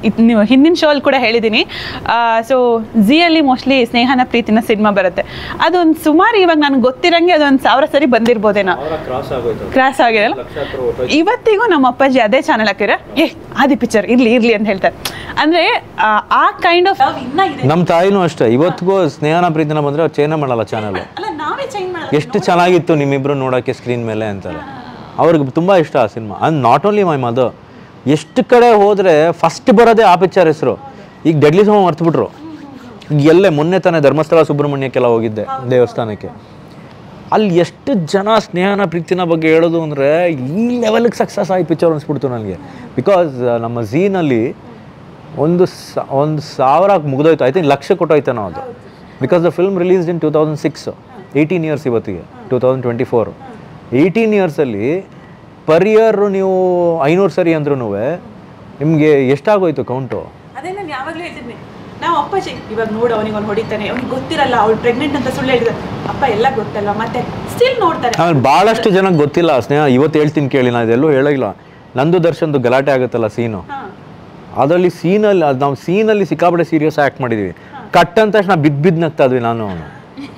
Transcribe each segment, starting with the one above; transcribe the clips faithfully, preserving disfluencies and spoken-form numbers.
ನೀವು ಹಿಂದಿನ ಶೋ ಅಲ್ಲಿ ಕೂಡ ಹೇಳಿದ್ದೀನಿ. ಸೊ ಝಿಯಲ್ಲಿ ಮೋಸ್ಟ್ಲಿ ಸ್ನೇಹನ ಪ್ರೀತಿನ ಸಿನಿಮಾ ಬರುತ್ತೆ. ಅದೊಂದು ಸುಮಾರು ಇವಾಗ ನನಗೆ ಗೊತ್ತಿರಂಗೆ ಅದೊಂದು ಸಾವಿರ ಸರಿ ಬಂದಿರ್ಬೋದೇನೋ, ಕ್ರಾಸ್ ಆಗಿದೆ. ಇವತ್ತಿಗೂ ನಮ್ಮ ಅಪ್ಪಾಜಿ ಅದೇ ಚಾನಲ್ ಹಾಕಿದ್ರೆ ಏ ಆದಿ ಪಿಕ್ಚರ್ ಇರ್ಲಿ ಇರ್ಲಿ ಅಂತ ಹೇಳ್ತಾರೆ. ಅಂದ್ರೆ ಆ ಕೈಂಡ್ ಆಫ್ ನಮ್ಮ ತಾಯಿನೂ ಅಷ್ಟೇ, ಇವತ್ತಿಗೂ ಸ್ನೇಹನ ಪ್ರೀತಿನ ಬಂದ್ರೆ ಅವ್ರು ಚೇಂಜ್ ಮಾಡಲ್ಲ ಚಾನಲ್. ಎಷ್ಟು ಚೆನ್ನಾಗಿತ್ತು ನಿಮ್ಮಿಬ್ರು ನೋಡೋಕ್ಕೆ ಸ್ಕ್ರೀನ್ ಮೇಲೆ ಅಂತಾರೆ. ಅವ್ರಿಗೆ ತುಂಬ ಇಷ್ಟ ಆ cinema. And not only my mother, ಎಷ್ಟು ಕಡೆ ಹೋದರೆ ಫಸ್ಟ್ ಬರೋದೇ ಆ ಪಿಕ್ಚರ್ ಹೆಸರು. ಈಗ ಡೆಡ್ಲಿ ಸಮ ಮರ್ತುಬಿಟ್ರು. ಈಗ ಎಲ್ಲೇ ಮೊನ್ನೆ ತಾನೇ ಧರ್ಮಸ್ಥಳ ಸುಬ್ರಹ್ಮಣ್ಯಕ್ಕೆಲ್ಲ ಹೋಗಿದ್ದೆ ದೇವಸ್ಥಾನಕ್ಕೆ. ಅಲ್ಲಿ ಎಷ್ಟು ಜನ ಸ್ನೇಹನ ಪ್ರೀತಿನ ಬಗ್ಗೆ ಹೇಳೋದು ಅಂದರೆ ಈ ಲೆವೆಲ್ಗೆ ಸಕ್ಸಸ್ ಆಗಿ ಪಿಕ್ಚರ್ ಅನಿಸ್ಬಿಡ್ತು ನನಗೆ. ಬಿಕಾಸ್ ನಮ್ಮ ಝೀನಲ್ಲಿ ಒಂದು ಸ ಒಂದು ಸಾವಿರ ಮುಗಿದೋಯ್ತು, ಐ ಥಿಂಕ್ ಲಕ್ಷ ಕೊಟ್ಟೋಯ್ತು ನಾವು ಅದು. Because the film released in two thousand six eighteen years ಇವತ್ತಿಗೆ, two thousand twenty four eighteen ಇಯರ್ಸಲ್ಲಿ ಪರ್ ಇಯರ್ ನೀವು ಐನೂರು ಸರಿ ಅಂದ್ರೂ ನಿಮಗೆ ಎಷ್ಟಾಗೋಯ್ತು ಕೌಂಟು? ಅದೇ ನಾನು ಯಾವಾಗಲೂ ಹೇಳ್ತಿದ್ದೆ, ನಾವು ಅಪ್ಪಾಜಿ ಇವಾಗ ನೋಡು ಅವನಿಗೆ ಅವ್ನು ಹೊಡಿತಾನೆ, ಅವ್ನಿಗೆ ಗೊತ್ತಿರಲ್ಲ ಅವ್ಳು ಪ್ರೆಗ್ನೆಂಟ್ ಅಂತ ಸುಳ್ಳು ಹೇಳಿದ್ರೆ, ಅಪ್ಪ ಎಲ್ಲ ಗೊತ್ತಲ್ಲ ಮತ್ತೆ ಸ್ಟಿಲ್ ನೋಡ್ತಾರೆ. ಆಮೇಲೆ ಭಾಳಷ್ಟು ಜನಕ್ಕೆ ಗೊತ್ತಿಲ್ಲ ಸ್ನೇಹ. ಇವತ್ತು ಹೇಳ್ತೀನಿ ಕೇಳಿ, ನಾನು ಇದೆಲ್ಲೂ ಹೇಳೋಲ್ಲ. ನಂದು ದರ್ಶನ್ದು ಗಲಾಟೆ ಆಗುತ್ತಲ್ಲ ಸೀನು, ಅದರಲ್ಲಿ ಸೀನಲ್ಲಿ ಅದು ನಾವು ಸೀನಲ್ಲಿ ಸಿಕ್ಕಾಪಟ್ಟೆ ಸೀರಿಯಸ್ ಆ್ಯಕ್ಟ್ ಮಾಡಿದ್ದೀವಿ. ಕಟ್ ಅಂತ ತಕ್ಷಣ ಬಿದ್ದು ಬಿದ್ದು ನಗ್ತಾ ಇದ್ವಿ. ನಾನು ಅವನು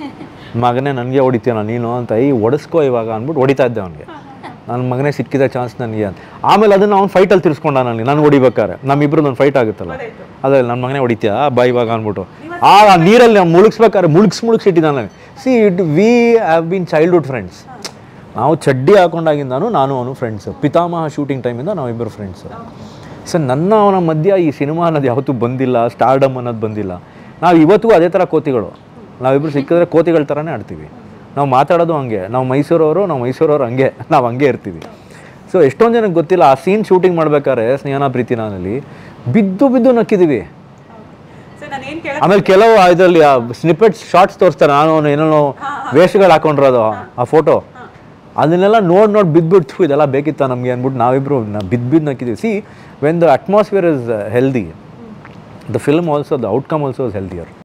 ಮಗನೇ ನನಗೆ ಹೊಡಿತೀನ ನೀನು ಅಂತ, ಈ ಹೊಡೆಸ್ಕೋ ಇವಾಗ ಅಂದ್ಬಿಟ್ಟು ಹೊಡಿತಾ ಇದ್ದೆ ಅವನಿಗೆ. ನನ್ನ ಮಗನೇ ಸಿಕ್ಕಿದ ಚಾನ್ಸ್ ನನಗೆ ಅಂತ. ಆಮೇಲೆ ಅದನ್ನು ಅವ್ನು ಫೈಟಲ್ಲಿ ತಿರ್ಸ್ಕೊಂಡ ನನಗೆ, ನಾನು ಹೊಡಿಬೇಕಾರೆ ನಮ್ಮಿಬ್ರದ್ದು ಒಂದು ಫೈಟ್ ಆಗುತ್ತಲ್ಲ, ಅದೇ ನನ್ನ ಮಗನೇ ಹೊಡಿತೀಯಾ ಬಾ ಇವಾಗ ಅಂದ್ಬಿಟ್ಟು ಆ ನೀರಲ್ಲಿ ನಾವು ಮುಳುಗಿಸ್ಬೇಕಾದ್ರೆ ಮುಳುಗ್ಸಿ ಮುಳುಗಿಸಿಟ್ಟಿದ್ದ ನನಗೆ. See it we have been childhood friends. ನಾವು ಚಡ್ಡಿ ಹಾಕೊಂಡಾಗಿಂದಾನು ನಾನು ಅವನು ಫ್ರೆಂಡ್ಸು. ಪಿತಾಮಹ ಶೂಟಿಂಗ್ ಟೈಮಿಂದ ನಾವಿಬ್ಬರು ಫ್ರೆಂಡ್ಸು. ಸೊ ನನ್ನ ಅವನ ಮಧ್ಯ ಈ ಸಿನಿಮಾ ಅನ್ನೋದು ಯಾವತ್ತೂ ಬಂದಿಲ್ಲ, ಸ್ಟಾರ್ಡಮ್ ಅನ್ನೋದು ಬಂದಿಲ್ಲ. ನಾವು ಇವತ್ತಿಗೂ ಅದೇ ಥರ ಕೋತಿಗಳು. ನಾವಿಬ್ಬರು ಸಿಕ್ಕಿದ್ರೆ ಕೋತಿಗಳ ಥರನೇ ಆಡ್ತೀವಿ. ನಾವು ಮಾತಾಡೋದು ಹಂಗೆ, ನಾವು ಮೈಸೂರವರು ನಾವು ಮೈಸೂರವರು ಹಂಗೆ ನಾವು ಹಂಗೆ ಇರ್ತೀವಿ. ಸೊ ಎಷ್ಟೊಂದು ಜನಕ್ಕೆ ಗೊತ್ತಿಲ್ಲ, ಆ ಸೀನ್ ಶೂಟಿಂಗ್ ಮಾಡ್ಬೇಕಾದ್ರೆ ಸ್ನೇಹನ ಪ್ರೀತಿನಲ್ಲಿ ಬಿದ್ದು ಬಿದ್ದು ನಕ್ಕಿದ್ದೀವಿ. ಆಮೇಲೆ ಕೆಲವು ಇದರಲ್ಲಿ ಆ ಸ್ನಿಪೆಟ್ಸ್ ಶಾರ್ಟ್ಸ್ ತೋರಿಸ್ತಾರೆ, ನಾನು ಏನೋ ವೇಷಗಳು ಹಾಕೊಂಡಿರೋದು ಆ ಫೋಟೋ, ಅದನ್ನೆಲ್ಲ ನೋಡಿ ನೋಡಿ ಬಿದ್ದುಬಿಡ್ತು, ಇದೆಲ್ಲ ಬೇಕಿತ್ತ ನಮಗೆ ಅಂದ್ಬಿಟ್ಟು ನಾವಿಬ್ಬರು ಬಿದ್ದು ಬಿದ್ದು ನಕ್ಕಿದ್ದೀವಿ. See when the atmosphere is healthy, the film also, the outcome also is healthier.